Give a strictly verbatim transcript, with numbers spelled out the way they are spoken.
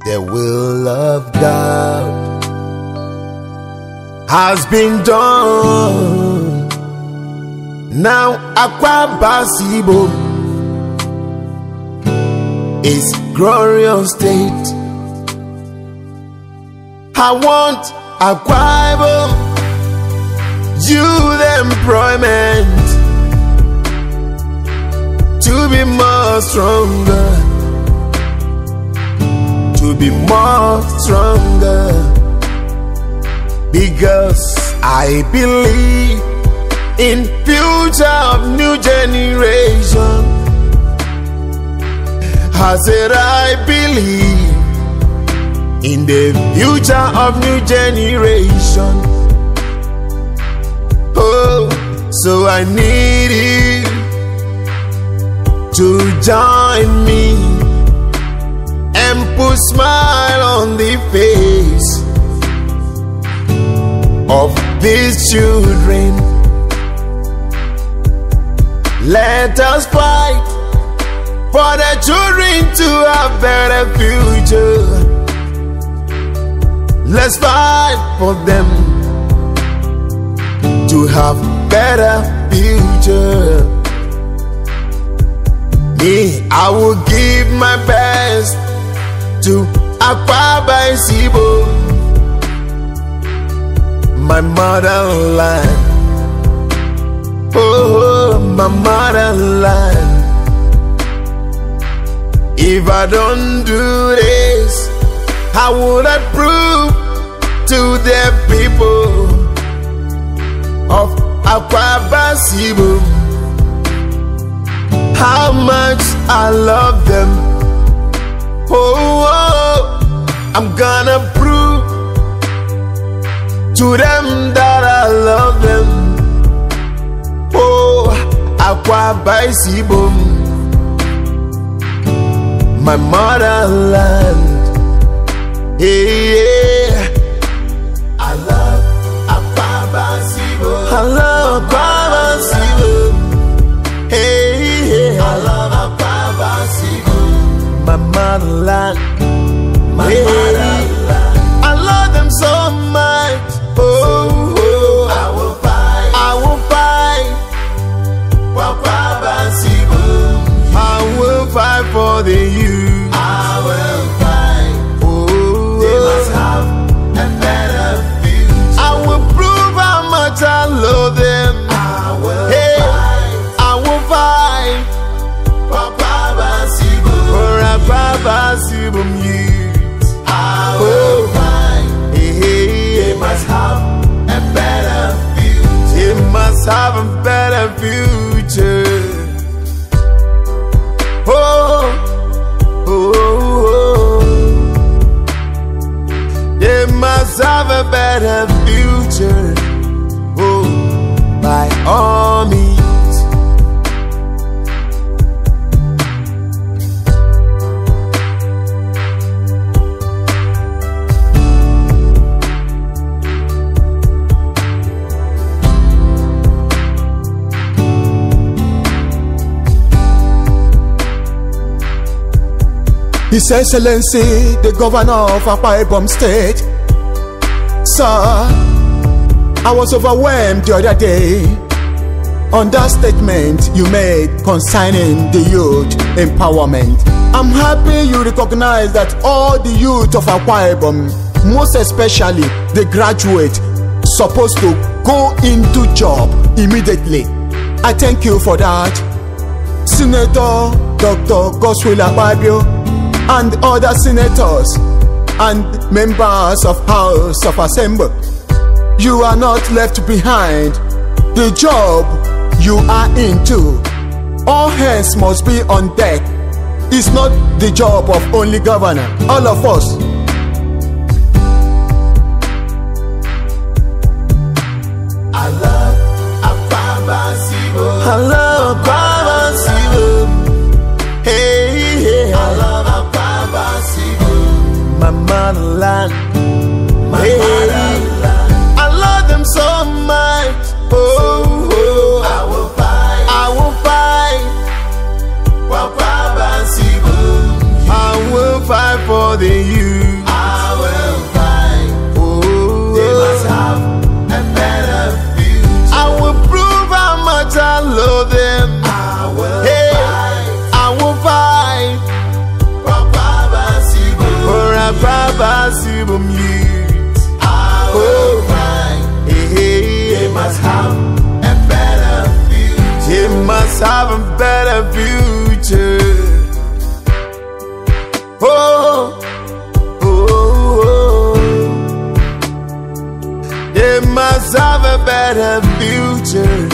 the will of God has been done. Now Akwa Ibom is glorious state. I want Akwa Ibom youth employment to be more stronger, to be more stronger, because I believe in future of new generation. I said I believe in the future of new generation. Oh, so I need you to join me and put smile on the face of these children. Let us fight for the children to have better future. Let's fight for them to have better future. Me, I will give my best to Akwa Ibom, my motherland. Oh, my motherland. If I don't do this, how would I prove to the people of Akwa Ibom how much I love them? Oh, oh, I'm gonna prove to them that I love them. Oh, Akwa Ibom, my motherland. Hey, yeah. I love Akwa Ibom. I love Akwa Ibom. Hey, yeah. I love Akwa Ibom, my motherland. My hey, motherland. I love them so much. Oh, oh. I will fight. I will fight. Akwa Ibom. I will fight for the youth. I will fight. Oh, they must have a better future. I will prove how much I love them. I will hey, fight. I will fight for Akwa Ibom. For Akwa Ibom youth. I will oh. fight. Hey, hey, they must have a better future. They must have a better future. Oh, oh, oh, they must have a better future. Oh, by all means. His Excellency, the Governor of Akwa Ibom State. Sir, I was overwhelmed the other day on that statement you made concerning the youth empowerment. I'm happy you recognize that all the youth of Akwa Ibom, most especially the graduate, supposed to go into job immediately. I thank you for that. Senator Doctor Godswill Akpabio and other senators and members of House of Assembly, you are not left behind. The job you are into, all hands must be on deck. It's not the job of only governor, all of us. I love Akwa Ibom. I love Akwa Ibom. Hey, yeah. I love Akwa Ibom, my motherland. My hey, motherland. I love them so much. Oh, oh. I will fight. I will fight. Akwa Ibom. I will fight for the youth. Ibom youth. I will Oh. find Hey, hey, they must have a better future. they must have a better future. Oh, oh, oh. They must have a better future.